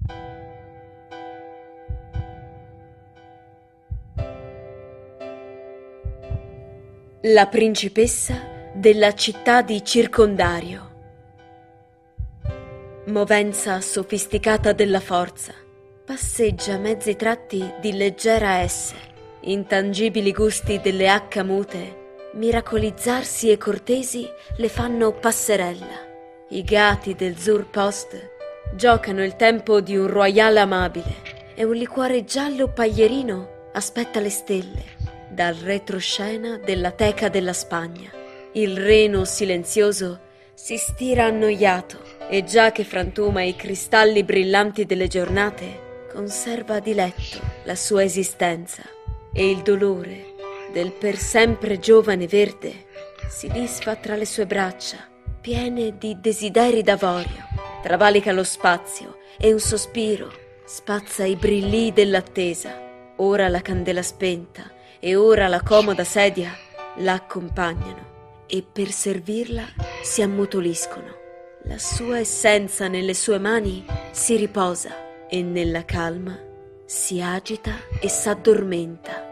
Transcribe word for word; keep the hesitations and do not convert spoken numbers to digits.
La principessa della città di Circondario. Movenza sofisticata della forza, passeggia mezzi tratti di leggera esse, intangibili gusti delle acca mute, miracolizzarsi e cortesi le fanno passerella. I gati del Zur Post giocano il tempo di un royale amabile e un liquore giallo paglierino aspetta le stelle dal retroscena della teca della Spagna. Il reno silenzioso si stira annoiato e già che frantuma i cristalli brillanti delle giornate conserva a diletto la sua esistenza e il dolore del per sempre giovane verde si disfa tra le sue braccia piene di desideri d'avorio, travalica lo spazio e un sospiro spazza i brillii dell'attesa. Ora la candela spenta e ora la comoda sedia la accompagnano e per servirla si ammutoliscono. La sua essenza nelle sue mani si riposa e nella calma si agita e s'addormenta.